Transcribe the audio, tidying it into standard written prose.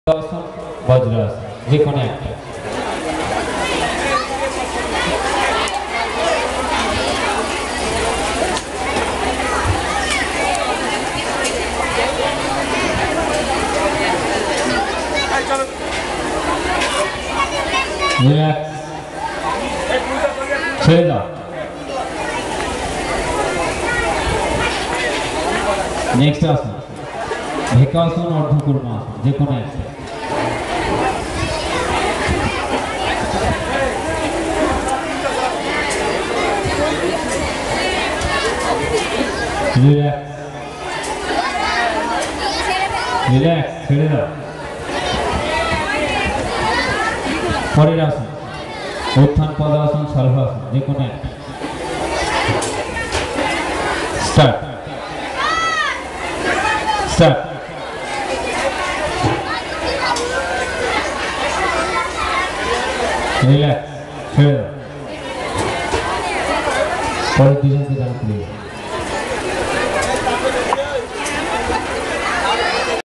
আসন বজ্রাসন যে কোনো একটা রিল্যাক্স ছেড়ে দাও নেক্সট আসন ভিকাসন অর্ধকূর্মাসন যে কোনো একটা রিল্যাক্স রিল্যাক্স ছেড়ে দাও পরের আসন উত্থান পদাসন সর্বাসন যে কোনো একটা স্টার্ট স্টার্ট রিল্যাক্স ছেড়ে দাও পরের দুজনকে দাঁড় করিয়ে